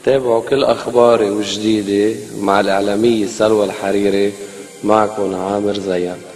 تابعوا كل أخباري وجديدة مع الإعلامية سلوى الحريري. معكم عامر زيان.